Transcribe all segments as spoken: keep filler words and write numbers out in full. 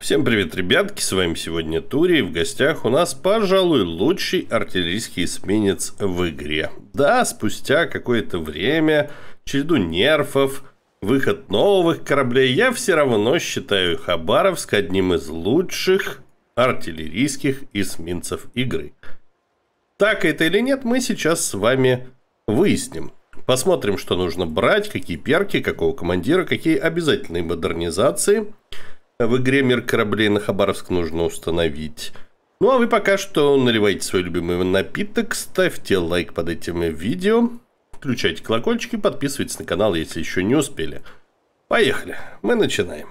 Всем привет, ребятки, с вами сегодня Тури, и в гостях у нас, пожалуй, лучший артиллерийский эсминец в игре. Да, спустя какое-то время, череду нерфов, выход новых кораблей, я все равно считаю Хабаровск одним из лучших артиллерийских эсминцев игры. Так это или нет, мы сейчас с вами выясним. Посмотрим, что нужно брать, какие перки, какого командира, какие обязательные модернизации в игре «Мир кораблей» на Хабаровск нужно установить. Ну, а вы пока что наливайте свой любимый напиток, ставьте лайк под этим видео, включайте колокольчики, подписывайтесь на канал, если еще не успели. Поехали, мы начинаем.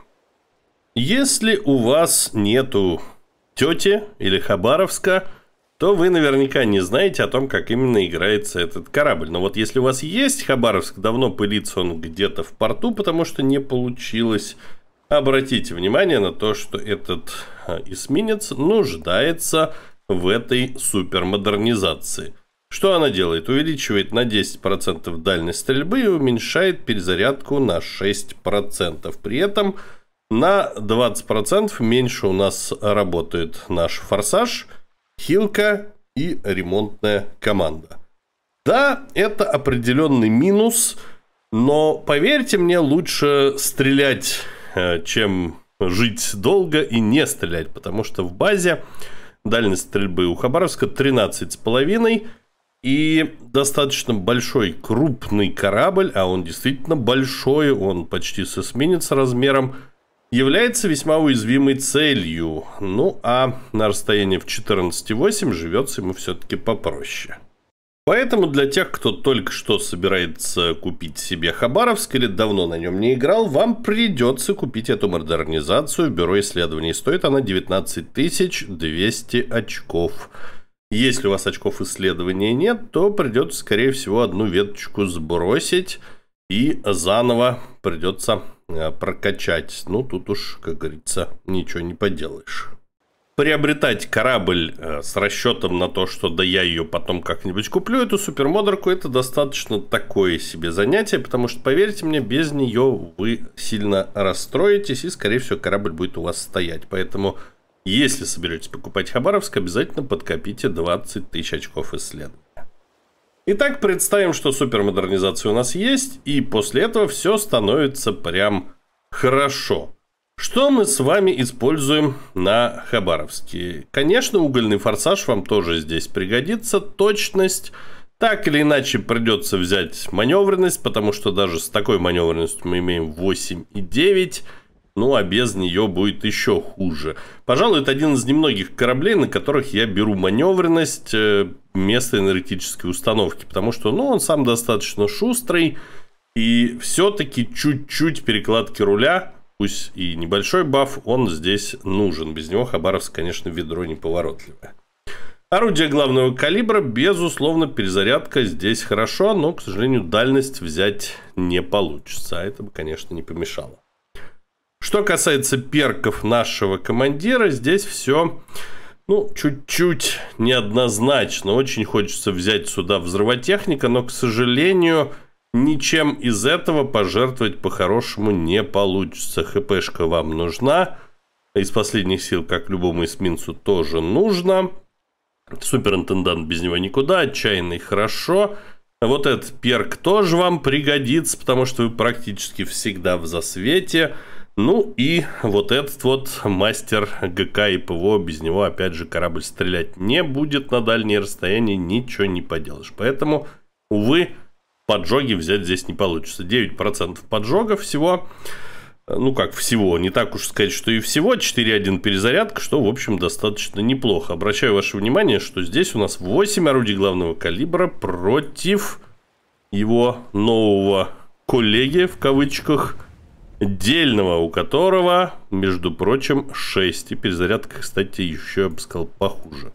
Если у вас нету тети или Хабаровска, то вы наверняка не знаете о том, как именно играется этот корабль. Но вот если у вас есть Хабаровск, давно пылится он где-то в порту, потому что не получилось. Обратите внимание на то, что этот эсминец нуждается в этой супермодернизации. Что она делает? Увеличивает на десять процентов дальность стрельбы и уменьшает перезарядку на шесть процентов. При этом на двадцать процентов меньше у нас работает наш форсаж, хилка и ремонтная команда. Да, это определенный минус, но поверьте мне, лучше стрелять, чем жить долго и не стрелять, потому что в базе дальность стрельбы у Хабаровска тринадцать с половиной, и достаточно большой крупный корабль, а он действительно большой, он почти с эсминец размером, является весьма уязвимой целью. Ну а на расстоянии в четырнадцать и восемь живется ему все-таки попроще. Поэтому для тех, кто только что собирается купить себе Хабаровск или давно на нем не играл, вам придется купить эту модернизацию в бюро исследований. Стоит она девятнадцать тысяч двести очков. Если у вас очков исследования нет, то придется, скорее всего, одну веточку сбросить и заново придется прокачать. Ну, тут уж, как говорится, ничего не поделаешь. Приобретать корабль с расчетом на то, что да я ее потом как-нибудь куплю, эту супермодерку, это достаточно такое себе занятие, потому что, поверьте мне, без нее вы сильно расстроитесь, и, скорее всего, корабль будет у вас стоять. Поэтому, если соберетесь покупать Хабаровск, обязательно подкопите двадцать тысяч очков исследования. Итак, представим, что супермодернизация у нас есть, и после этого все становится прям хорошо. Что мы с вами используем на Хабаровске? Конечно, угольный форсаж вам тоже здесь пригодится. Точность. Так или иначе придется взять маневренность, потому что даже с такой маневренностью мы имеем восемь и девять. Ну, а без нее будет еще хуже. Пожалуй, это один из немногих кораблей, на которых я беру маневренность вместо энергетической установки. Потому что, ну, он сам достаточно шустрый. И все-таки чуть-чуть перекладки руля, пусть и небольшой баф, он здесь нужен. Без него Хабаровск, конечно, ведро неповоротливое. Орудие главного калибра, безусловно, перезарядка здесь хорошо, но, к сожалению, дальность взять не получится. А это бы, конечно, не помешало. Что касается перков нашего командира, здесь все, ну, чуть-чуть неоднозначно. Очень хочется взять сюда взрывотехника, но, к сожалению, ничем из этого пожертвовать по-хорошему не получится. ХПшка вам нужна. Из последних сил, как любому эсминцу, тоже нужно. Суперинтендант без него никуда. Отчаянный хорошо. Вот этот перк тоже вам пригодится, потому что вы практически всегда в засвете. Ну и вот этот вот мастер ГК и ПВО. Без него, опять же, корабль стрелять не будет на дальние расстояния. Ничего не поделаешь. Поэтому, увы, поджоги взять здесь не получится. девять процентов поджога всего. Ну как всего, не так уж сказать, что и всего. четыре один перезарядка, что, в общем, достаточно неплохо. Обращаю ваше внимание, что здесь у нас восемь орудий главного калибра против его нового коллеги, в кавычках, дельного, у которого, между прочим, шесть. И перезарядка, кстати, еще, я бы сказал, похуже.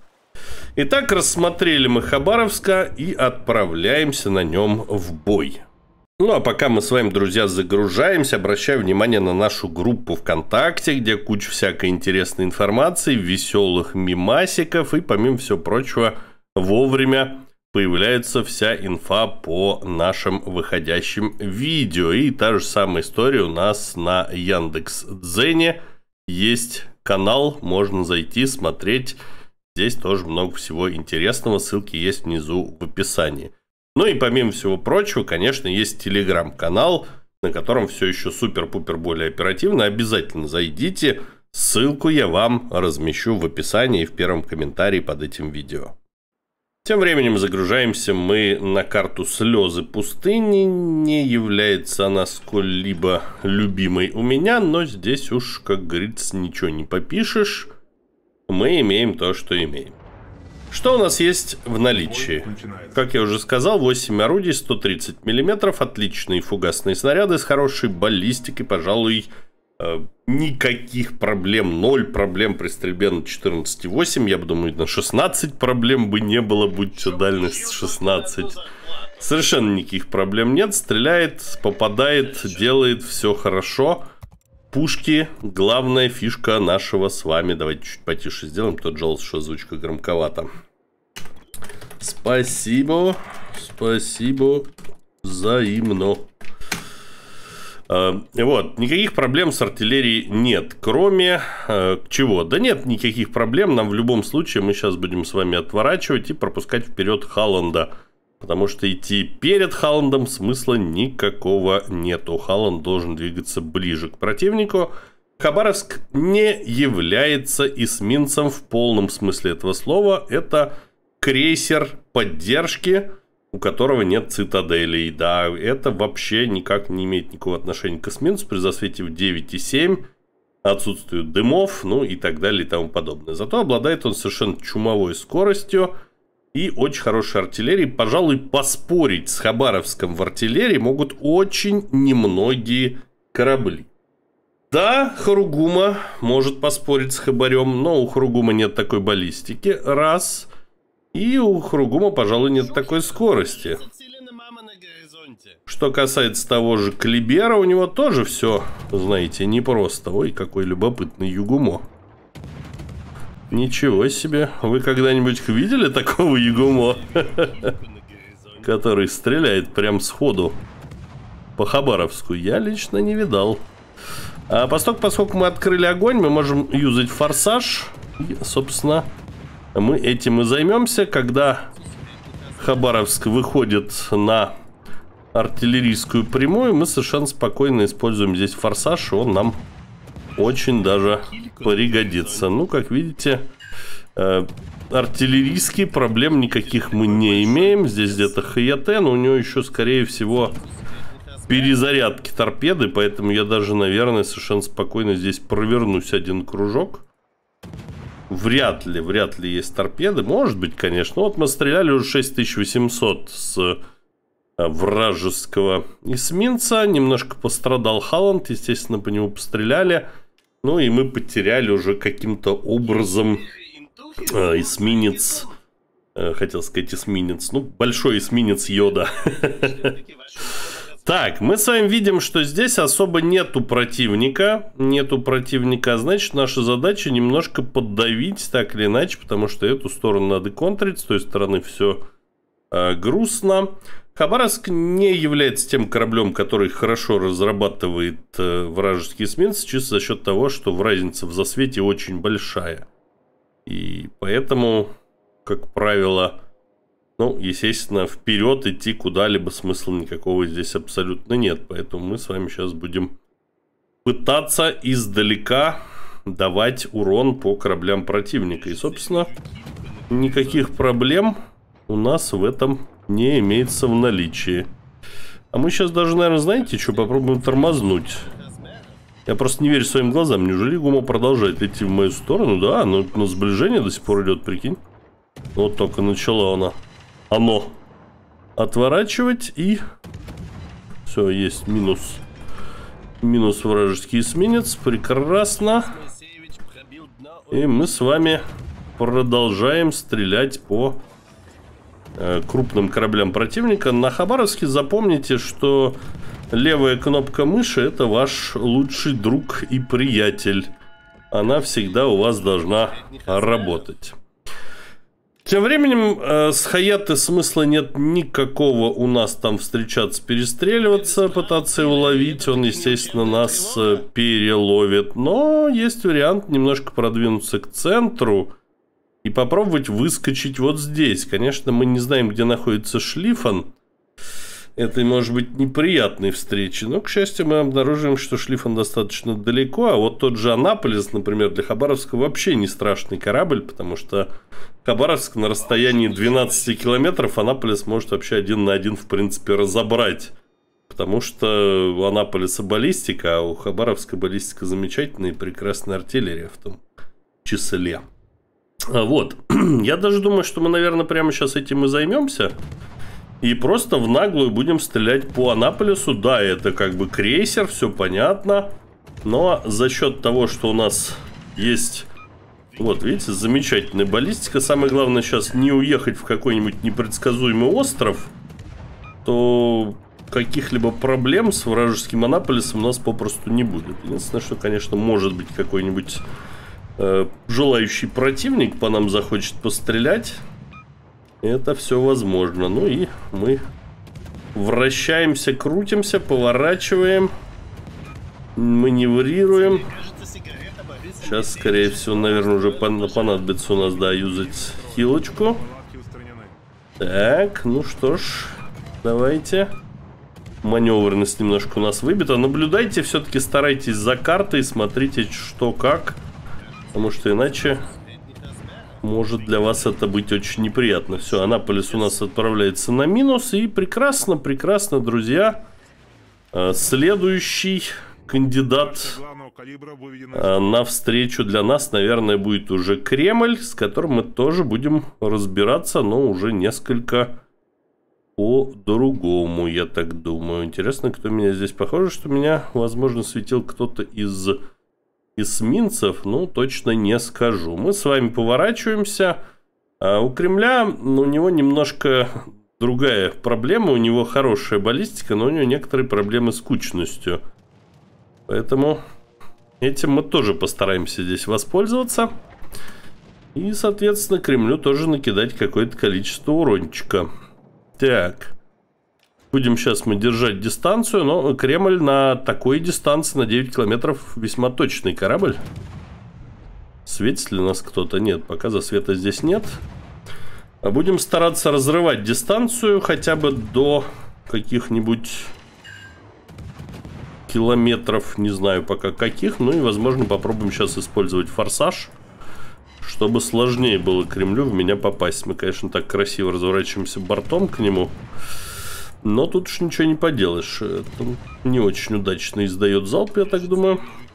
Итак, рассмотрели мы Хабаровска и отправляемся на нем в бой. Ну, а пока мы с вами, друзья, загружаемся, обращаю внимание на нашу группу ВКонтакте, где куча всякой интересной информации, веселых мемасиков, и, помимо всего прочего, вовремя появляется вся инфа по нашим выходящим видео. И та же самая история у нас на Яндекс.Дзене. есть канал, можно зайти, смотреть. Здесь тоже много всего интересного, ссылки есть внизу в описании. Ну и помимо всего прочего, конечно, есть телеграм-канал, на котором все еще супер-пупер более оперативно. Обязательно зайдите, ссылку я вам размещу в описании и в первом комментарии под этим видео. Тем временем загружаемся мы на карту «Слезы пустыни». Не является она сколь-либо любимой у меня, но здесь уж, как говорится, ничего не попишешь. Мы имеем то, что имеем. Что у нас есть в наличии? Как я уже сказал, восемь орудий, сто тридцать миллиметров, отличные фугасные снаряды с хорошей баллистикой, пожалуй, э, никаких проблем, ноль проблем при стрельбе на четырнадцать и восемь, я бы думаю, на шестнадцать проблем бы не было, будь то дальность шестнадцать. Совершенно никаких проблем нет, стреляет, попадает, делает все хорошо. Пушки, главная фишка нашего с вами. Давайте чуть потише сделаем. Тот жалуется, что озвучка громковата. Спасибо. Спасибо. Взаимно. А, вот. Никаких проблем с артиллерией нет. Кроме а, чего? Да нет никаких проблем. Нам в любом случае мы сейчас будем с вами отворачивать и пропускать вперед Халланда. Потому что идти перед Халландом смысла никакого нету. Халланд должен двигаться ближе к противнику. Хабаровск не является эсминцем в полном смысле этого слова. Это крейсер поддержки, у которого нет цитаделей. Да, это вообще никак не имеет никакого отношения к эсминцу при засвете в девять и семь, отсутствию дымов, ну и так далее и тому подобное. Зато обладает он совершенно чумовой скоростью и очень хорошей артиллерией. Пожалуй, поспорить с Хабаровском в артиллерии могут очень немногие корабли. Да, Харугума может поспорить с Хабарем, но у Харугума нет такой баллистики, раз. И у Харугума, пожалуй, нет такой скорости. Что касается того же Калибера, у него тоже все, знаете, непросто. Ой, какой любопытный Югумо. Ничего себе. Вы когда-нибудь видели такого Югумо? Который стреляет прям сходу по Хабаровску? Я лично не видал. А поскольку, поскольку мы открыли огонь, мы можем юзать форсаж. И, собственно, мы этим и займемся. Когда Хабаровск выходит на артиллерийскую прямую, мы совершенно спокойно используем здесь форсаж. Он нам очень даже пригодится. Ну, как видите, э, артиллерийские проблем никаких мы не имеем. Здесь где-то Хаяте, но у него еще, скорее всего, перезарядки торпеды. Поэтому я даже, наверное, совершенно спокойно здесь провернусь один кружок. Вряд ли, вряд ли есть торпеды. Может быть, конечно. Вот мы стреляли уже шесть тысяч восемьсот с вражеского эсминца. Немножко пострадал Халланд. Естественно, по нему постреляли. Ну и мы потеряли уже каким-то образом э, эсминец. Э, хотел сказать эсминец. Ну, большой эсминец Йода. Так, мы с вами видим, что здесь особо нету противника. Нету противника. Значит, наша задача немножко поддавить, так или иначе. Потому что эту сторону надо контрить. С той стороны все э, грустно. Хабаровск не является тем кораблем, который хорошо разрабатывает э, вражеские эсминцы, чисто за счет того, что разница в засвете очень большая. И поэтому, как правило, ну, естественно, вперед идти куда-либо смысла никакого здесь абсолютно нет. Поэтому мы с вами сейчас будем пытаться издалека давать урон по кораблям противника. И, собственно, никаких проблем у нас в этом не имеется в наличии. А мы сейчас даже, наверное, знаете, что, попробуем тормознуть. Я просто не верю своим глазам. Неужели Гумо продолжает идти в мою сторону? Да, но на сближение до сих пор идет, прикинь. Вот только начала она. Оно. Отворачивать и... Все, есть минус. Минус вражеский эсминец. Прекрасно. И мы с вами продолжаем стрелять по крупным кораблям противника. На Хабаровске запомните, что левая кнопка мыши — это ваш лучший друг и приятель. Она всегда у вас должна работать. Тем временем э, с Хаяты смысла нет никакого у нас там встречаться, перестреливаться, пытаться его ловить. Он, естественно, нас э, переловит. Но есть вариант немножко продвинуться к центру и попробовать выскочить вот здесь. Конечно, мы не знаем, где находится Шлиффен. Это может быть неприятной встречи. Но, к счастью, мы обнаружим, что Шлиффен достаточно далеко. А вот тот же Анаполис, например, для Хабаровска вообще не страшный корабль, потому что Хабаровск на расстоянии двенадцати километров Анаполис может вообще один на один, в принципе, разобрать. Потому что у Анаполиса баллистика, а у Хабаровска баллистика замечательная и прекрасная артиллерия в том числе. Вот. Я даже думаю, что мы, наверное, прямо сейчас этим и займемся. И просто в наглую будем стрелять по Анаполису. Да, это как бы крейсер, все понятно. Но за счет того, что у нас есть... Вот, видите, замечательная баллистика. Самое главное сейчас не уехать в какой-нибудь непредсказуемый остров. То каких-либо проблем с вражеским Анаполисом у нас попросту не будет. Единственное, что, конечно, может быть какой-нибудь э, желающий противник по нам захочет пострелять. Это все возможно. Ну и мы вращаемся, крутимся, поворачиваем, маневрируем. Сейчас, скорее всего, наверное, уже понадобится у нас, да, юзать хилочку. Так, ну что ж, давайте. Маневренность немножко у нас выбита. Наблюдайте, все-таки старайтесь за картой, смотрите, что как. Потому что иначе... может для вас это быть очень неприятно. Все, Анаполис у нас отправляется на минус. И прекрасно, прекрасно, друзья. Следующий кандидат на встречу для нас, наверное, будет уже Кремль, с которым мы тоже будем разбираться, но уже несколько по-другому, я так думаю. Интересно, кто меня здесь... Похоже, что меня, возможно, светил кто-то из... эсминцев, ну, точно не скажу. Мы с вами поворачиваемся. А у Кремля, ну, у него немножко другая проблема. У него хорошая баллистика, но у него некоторые проблемы с кучностью. Поэтому этим мы тоже постараемся здесь воспользоваться. И, соответственно, Кремлю тоже накидать какое-то количество урончика. Так. Будем сейчас мы держать дистанцию, но Кремль на такой дистанции, на девять километров, весьма точный корабль. Светит ли нас кто-то? Нет, пока засвета здесь нет. А будем стараться разрывать дистанцию хотя бы до каких-нибудь километров, не знаю пока каких. Ну и, возможно, попробуем сейчас использовать форсаж, чтобы сложнее было Кремлю в меня попасть. Мы, конечно, так красиво разворачиваемся бортом к нему. Но тут уж ничего не поделаешь. Это не очень удачно издает залп, я так думаю.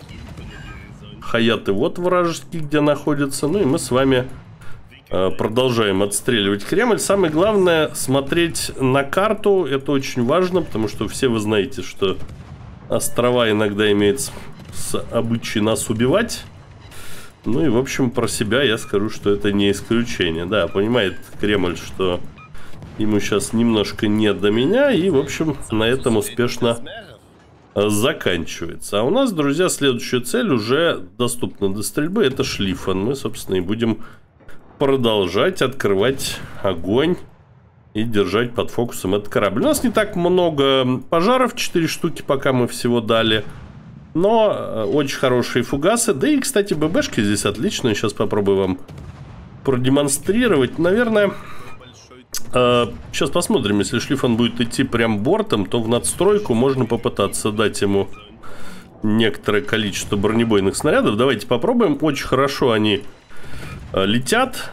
Хаяты вот вражеский, где находится. Ну и мы с вами э, продолжаем отстреливать Кремль. Самое главное смотреть на карту. Это очень важно, потому что все вы знаете, что острова иногда имеют обычай нас убивать. Ну и в общем про себя я скажу, что это не исключение. Да, понимает Кремль, что... ему сейчас немножко не до меня. И, в общем, на этом успешно заканчивается. А у нас, друзья, следующая цель уже доступна до стрельбы. Это Шлиффен. Мы, собственно, и будем продолжать открывать огонь и держать под фокусом этот корабль. У нас не так много пожаров. четыре штуки пока мы всего дали. Но очень хорошие фугасы. Да и, кстати, ББшки здесь отличные. Сейчас попробую вам продемонстрировать. Наверное... Сейчас посмотрим, если Шлиффен будет идти прям бортом, то в надстройку можно попытаться дать ему некоторое количество бронебойных снарядов. Давайте попробуем. Очень хорошо они летят.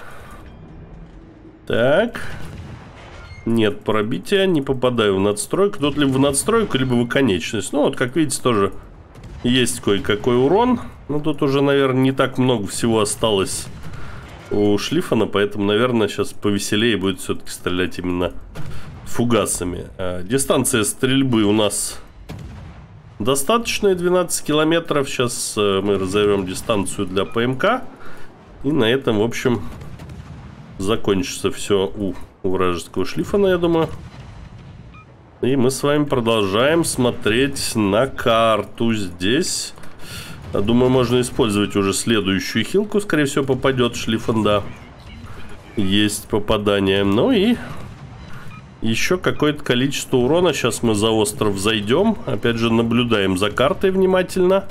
Так. Нет пробития, не попадаю в надстройку. Тут либо в надстройку, либо в оконечность. Ну вот, как видите, тоже есть кое-какой урон. Но тут уже, наверное, не так много всего осталось у Шлиффена, поэтому, наверное, сейчас повеселее будет все-таки стрелять именно фугасами. Дистанция стрельбы у нас достаточная, двенадцать километров. Сейчас мы разовьем дистанцию для ПМК. И на этом, в общем, закончится все у, у вражеского Шлиффена, я думаю. И мы с вами продолжаем смотреть на карту здесь. Думаю, можно использовать уже следующую хилку. Скорее всего, попадет Шлиффен, да. есть попадание. Ну и еще какое-то количество урона. Сейчас мы за остров зайдем. Опять же, наблюдаем за картой внимательно.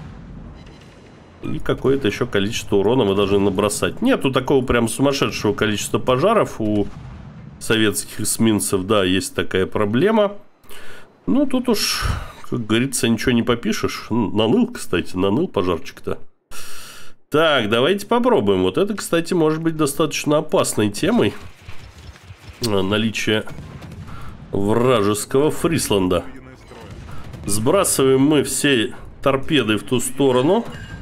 И какое-то еще количество урона мы должны набросать. Нету такого прям сумасшедшего количества пожаров у советских эсминцев. Да, есть такая проблема. Ну, тут уж, как говорится, ничего не попишешь. Наныл, кстати, наныл пожарчик-то. Так, давайте попробуем. Вот это, кстати, может быть достаточно опасной темой. Наличие вражеского Фрисланда. Сбрасываем мы все торпеды в ту сторону.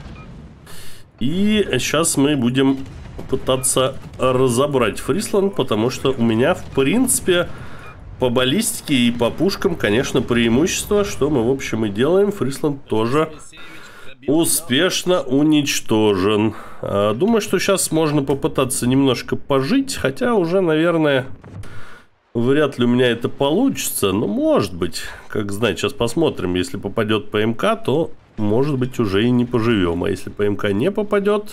И сейчас мы будем пытаться разобрать Фрисланд, потому что у меня, в принципе, по баллистике и по пушкам, конечно, преимущество, что мы, в общем, и делаем. Фрисланд тоже успешно уничтожен. Думаю, что сейчас можно попытаться немножко пожить, хотя уже, наверное, вряд ли у меня это получится. Но может быть, как знать, сейчас посмотрим. Если попадет ПМК, то, может быть, уже и не поживем. А если ПМК не попадет,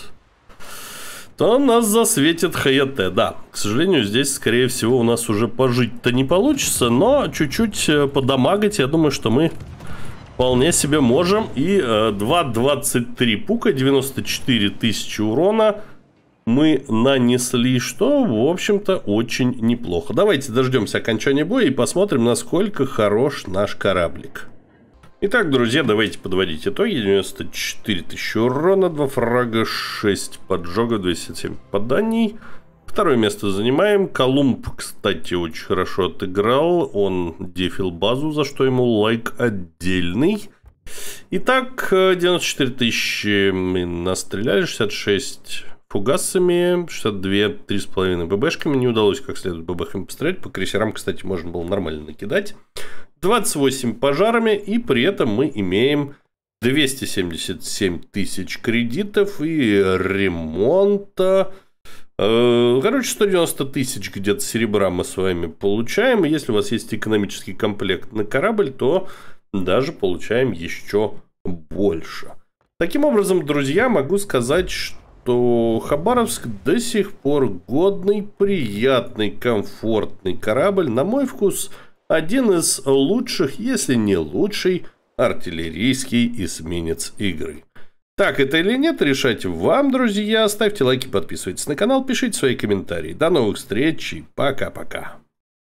то нас засветит ХЕТ. Да, к сожалению, здесь, скорее всего, у нас уже пожить-то не получится. Но чуть-чуть подамагать, я думаю, что мы вполне себе можем. И э, два двадцать три пука, девяносто четыре тысячи урона мы нанесли, что, в общем-то, очень неплохо. Давайте дождемся окончания боя и посмотрим, насколько хорош наш кораблик. Итак, друзья, давайте подводить итоги. девяносто четыре тысячи урона, два фрага, шесть поджогов, двести семь попаданий. Второе место занимаем. Колумб, кстати, очень хорошо отыграл. Он дефил базу, за что ему лайк отдельный. Итак, девяносто четыре тысячи мы настреляли, шестьдесят шесть фугасами, шестьдесят два, три с половиной ББшками. Не удалось как следует ББхами пострелять. По крейсерам, кстати, можно было нормально накидать. двадцать восемь пожарами, и при этом мы имеем двести семьдесят семь тысяч кредитов и ремонта. Короче, сто девяносто тысяч где-то серебра мы с вами получаем. И если у вас есть экономический комплект на корабль, то даже получаем еще больше. Таким образом, друзья, могу сказать, что Хабаровск до сих пор годный, приятный, комфортный корабль. На мой вкус, один из лучших, если не лучший, артиллерийский эсминец игры. Так это или нет, решать вам, друзья. Ставьте лайки, подписывайтесь на канал, пишите свои комментарии. До новых встреч и пока-пока.